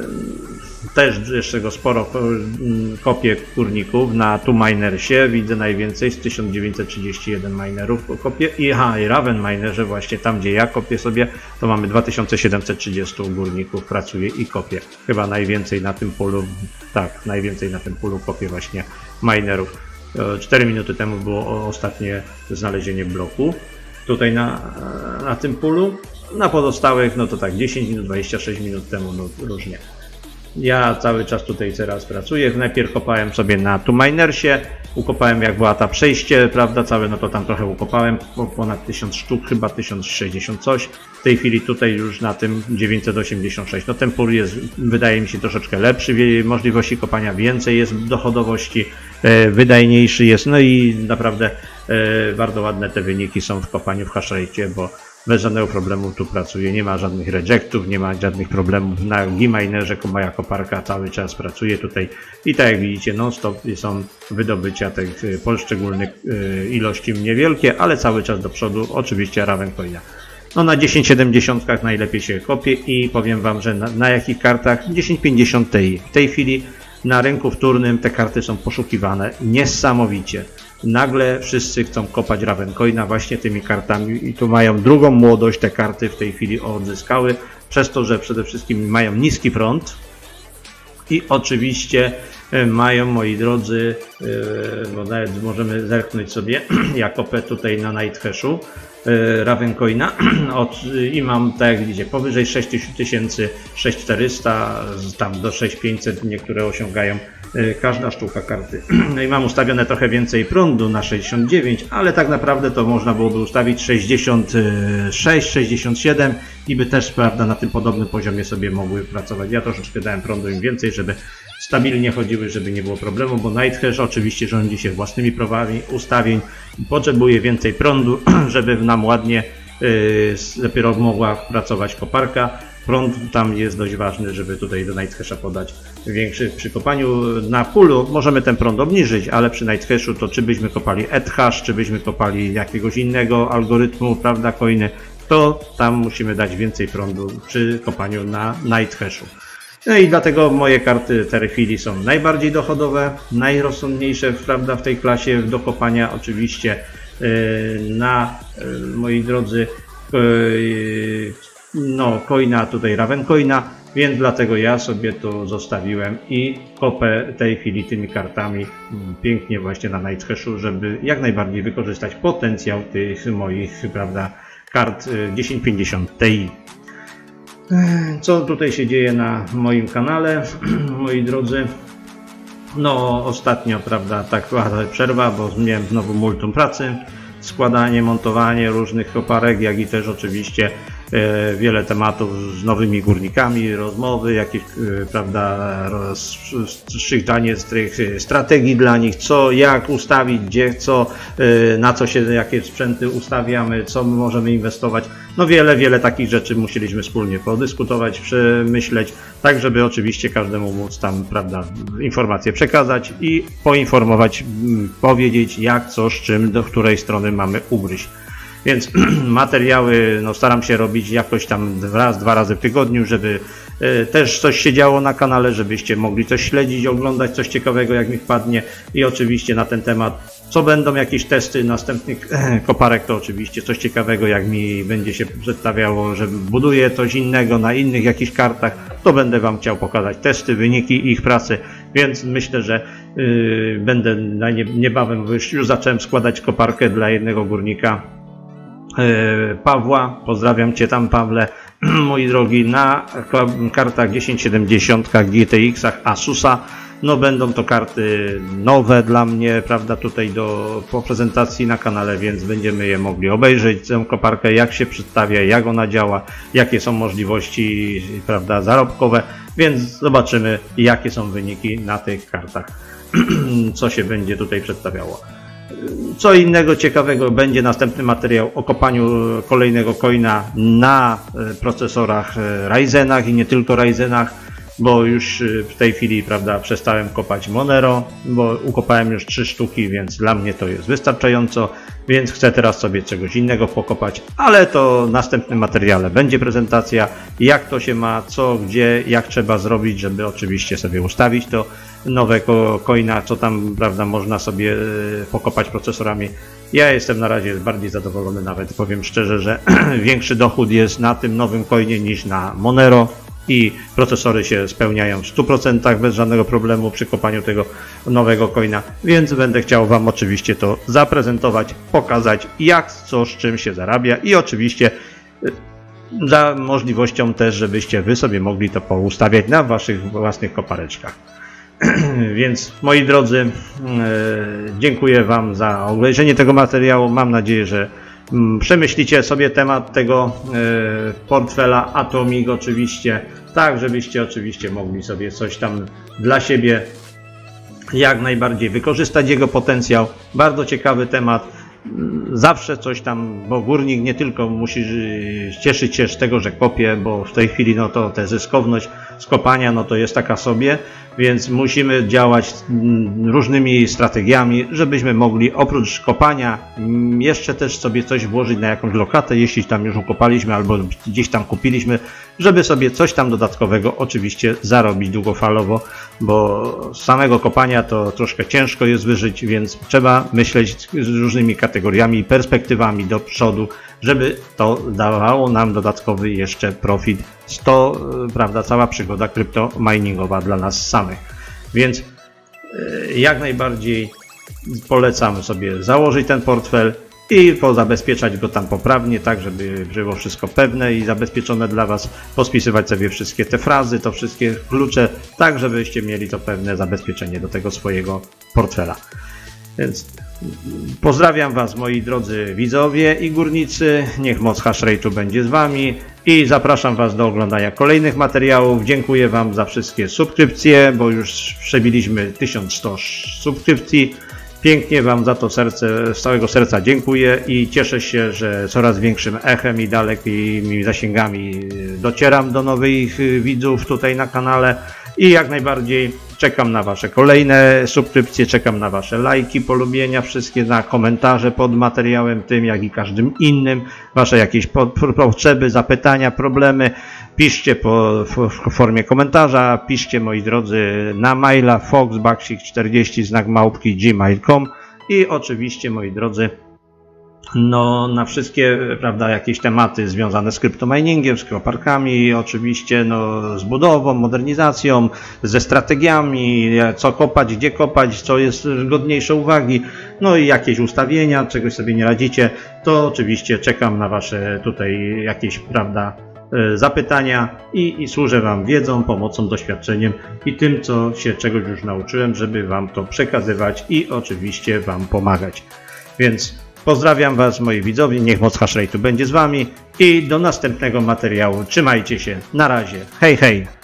też jeszcze go sporo yy, kopię górników na tu Minersie. Widzę najwięcej z tysiąc dziewięćset trzydzieści jeden minerów kopię. I, aha, i Raven Minerze, właśnie tam gdzie ja kopię sobie, to mamy dwa tysiące siedemset trzydzieści górników pracuje i kopie. Chyba najwięcej na tym polu, tak, najwięcej na tym polu kopię właśnie minerów. cztery minuty temu było ostatnie znalezienie bloku tutaj na, na tym polu. Na pozostałych, no to tak dziesięć minut, dwadzieścia sześć minut temu, no różnie. Ja cały czas tutaj teraz pracuję. Najpierw kopałem sobie na tu Minersie, ukopałem jak była ta przejście, prawda, całe, no to tam trochę ukopałem, ponad tysiąc sztuk, chyba tysiąc sześćdziesiąt coś. W tej chwili tutaj już na tym dziewięćset osiemdziesiąt sześć. No ten pól jest, wydaje mi się, troszeczkę lepszy, możliwości kopania więcej jest, dochodowości, e, wydajniejszy jest, no i naprawdę e, bardzo ładne te wyniki są w kopaniu w hashrate, bo bez żadnego problemu tu pracuje, nie ma żadnych rejectów, nie ma żadnych problemów. Na G-Minerze moja koparka cały czas pracuje tutaj i tak jak widzicie, non stop są wydobycia tych poszczególnych ilości niewielkie, ale cały czas do przodu oczywiście Ravencoina. No na dziesięć siedemdziesiąt najlepiej się kopie i powiem wam, że na, na jakich kartach dziesięć pięćdziesiąt Ti. W tej chwili na rynku wtórnym te karty są poszukiwane niesamowicie. Nagle wszyscy chcą kopać Ravencoina właśnie tymi kartami i tu mają drugą młodość, te karty w tej chwili odzyskały, przez to, że przede wszystkim mają niski prąd i oczywiście mają, moi drodzy, bo nawet możemy zerknąć sobie, ja kopę tutaj na Nighthashu Ravencoina od, i mam, tak jak widzicie, powyżej sześć tysięcy, sześć tysięcy czterysta, tam do sześć tysięcy pięćset niektóre osiągają każda sztuka karty. No i mam ustawione trochę więcej prądu na sześćdziesiąt dziewięć, ale tak naprawdę to można byłoby ustawić sześćdziesiąt sześć, sześćdziesiąt siedem i by też, prawda, na tym podobnym poziomie sobie mogły pracować. Ja troszeczkę dałem prądu im więcej, żeby stabilnie chodziły, żeby nie było problemu, bo Nighthash oczywiście rządzi się własnymi prawami ustawień, potrzebuje więcej prądu, żeby nam ładnie yy, dopiero mogła pracować koparka. Prąd tam jest dość ważny, żeby tutaj do Nighthasha podać większy. Przy kopaniu na pulu możemy ten prąd obniżyć, ale przy Nighthashu to czy byśmy kopali Ethash, czy byśmy kopali jakiegoś innego algorytmu, prawda, coiny, to tam musimy dać więcej prądu przy kopaniu na Nighthashu. No i dlatego moje karty Terefili są najbardziej dochodowe, najrozsądniejsze, prawda, w tej klasie do kopania. Oczywiście yy, na, yy, moi drodzy, yy, no, coina tutaj Ravencoina, więc dlatego ja sobie to zostawiłem i kopę tej chwili tymi kartami pięknie właśnie na Nighthashu, żeby jak najbardziej wykorzystać potencjał tych moich, prawda, kart dziesięć pięćdziesiąt Ti. Co tutaj się dzieje na moim kanale, moi drodzy? No ostatnio, prawda, tak przerwa, bo miałem znowu multum pracy, składanie, montowanie różnych koparek, jak i też oczywiście e, wiele tematów z nowymi górnikami, rozmowy, jakieś, e, prawda, rozstrzyganie z tych strategii dla nich, co, jak ustawić, gdzie, co, e, na co się, jakie sprzęty ustawiamy, co możemy inwestować. No wiele, wiele takich rzeczy musieliśmy wspólnie podyskutować, przemyśleć, tak żeby oczywiście każdemu móc tam, prawda, informacje przekazać i poinformować, powiedzieć jak, co, z czym, do której strony mamy ugryźć. Więc materiały no, staram się robić jakoś tam raz, dwa razy w tygodniu, żeby y, też coś się działo na kanale, żebyście mogli coś śledzić, oglądać coś ciekawego jak mi wpadnie i oczywiście na ten temat, co będą jakieś testy następnych koparek, to oczywiście coś ciekawego jak mi będzie się przedstawiało, że buduję coś innego na innych jakichś kartach, to będę Wam chciał pokazać testy, wyniki ich pracy, więc myślę, że yy, będę na nie, niebawem, już, już zacząłem składać koparkę dla jednego górnika, yy, Pawła, pozdrawiam Cię tam, Pawle, mój drogi, na kartach tysiąc siedemdziesiąt, G T X-ach Asusa. No będą to karty nowe dla mnie, prawda, tutaj do, po prezentacji na kanale, więc będziemy je mogli obejrzeć, tę koparkę, jak się przedstawia, jak ona działa, jakie są możliwości, prawda, zarobkowe, więc zobaczymy, jakie są wyniki na tych kartach, co się będzie tutaj przedstawiało. Co innego ciekawego, będzie następny materiał o kopaniu kolejnego coina na procesorach Ryzenach i nie tylko Ryzenach, bo już w tej chwili, prawda, przestałem kopać Monero, bo ukopałem już trzy sztuki, więc dla mnie to jest wystarczająco, więc chcę teraz sobie czegoś innego pokopać, ale to w następnym materiale będzie prezentacja, jak to się ma, co, gdzie, jak trzeba zrobić, żeby oczywiście sobie ustawić to nowego coina, co tam, prawda, można sobie pokopać procesorami. Ja jestem na razie bardziej zadowolony, nawet powiem szczerze, że większy dochód jest na tym nowym coinie niż na Monero. I procesory się spełniają w stu procentach bez żadnego problemu przy kopaniu tego nowego coina, więc będę chciał Wam oczywiście to zaprezentować, pokazać, jak, co, z czym się zarabia i oczywiście za możliwością też, żebyście Wy sobie mogli to poustawiać na Waszych własnych kopareczkach. Więc moi drodzy, dziękuję Wam za obejrzenie tego materiału, mam nadzieję, że przemyślicie sobie temat tego y, portfela Atomic oczywiście, tak żebyście oczywiście mogli sobie coś tam dla siebie jak najbardziej wykorzystać jego potencjał. Bardzo ciekawy temat, zawsze coś tam, bo górnik nie tylko musi cieszyć się z tego, że kopie, bo w tej chwili no to ta zyskowność z kopania no to jest taka sobie, więc musimy działać różnymi strategiami, żebyśmy mogli oprócz kopania jeszcze też sobie coś włożyć na jakąś lokatę, jeśli tam już ukopaliśmy albo gdzieś tam kupiliśmy, żeby sobie coś tam dodatkowego oczywiście zarobić długofalowo, bo z samego kopania to troszkę ciężko jest wyżyć, więc trzeba myśleć z różnymi kategoriami i perspektywami do przodu, żeby to dawało nam dodatkowy jeszcze profit. To, prawda, cała przygoda kryptominingowa dla nas samych. Więc jak najbardziej polecam sobie założyć ten portfel i pozabezpieczać go tam poprawnie, tak żeby było wszystko pewne i zabezpieczone dla Was, pospisywać sobie wszystkie te frazy, to wszystkie klucze, tak żebyście mieli to pewne zabezpieczenie do tego swojego portfela. Więc pozdrawiam Was, moi drodzy widzowie i górnicy, niech moc hashrate'u będzie z Wami i zapraszam Was do oglądania kolejnych materiałów. Dziękuję Wam za wszystkie subskrypcje, bo już przebiliśmy tysiąc sto subskrypcji. Pięknie Wam za to serce, z całego serca dziękuję i cieszę się, że coraz większym echem i dalekimi zasięgami docieram do nowych widzów tutaj na kanale i jak najbardziej czekam na Wasze kolejne subskrypcje, czekam na Wasze lajki, polubienia, wszystkie na komentarze pod materiałem tym, jak i każdym innym, Wasze jakieś potrzeby, zapytania, problemy, piszcie po, w formie komentarza, piszcie, moi drodzy, na maila foxbaksik czterdzieści znak małpki gmail kropka com i oczywiście, moi drodzy, no na wszystkie, prawda, jakieś tematy związane z kryptominingiem, z koparkami, oczywiście no z budową, modernizacją, ze strategiami, co kopać, gdzie kopać, co jest godniejsze uwagi, no i jakieś ustawienia, czegoś sobie nie radzicie, to oczywiście czekam na Wasze tutaj jakieś, prawda, zapytania i, i służę Wam wiedzą, pomocą, doświadczeniem i tym, co się czegoś już nauczyłem, żeby Wam to przekazywać i oczywiście Wam pomagać. Więc pozdrawiam Was, moi widzowie, niech moc hashrate'u będzie z Wami i do następnego materiału. Trzymajcie się, na razie, hej hej!